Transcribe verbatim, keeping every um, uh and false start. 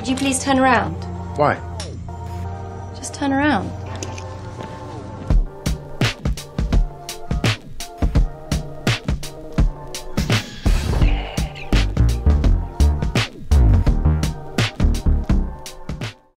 Could you please turn around? Why? Just turn around.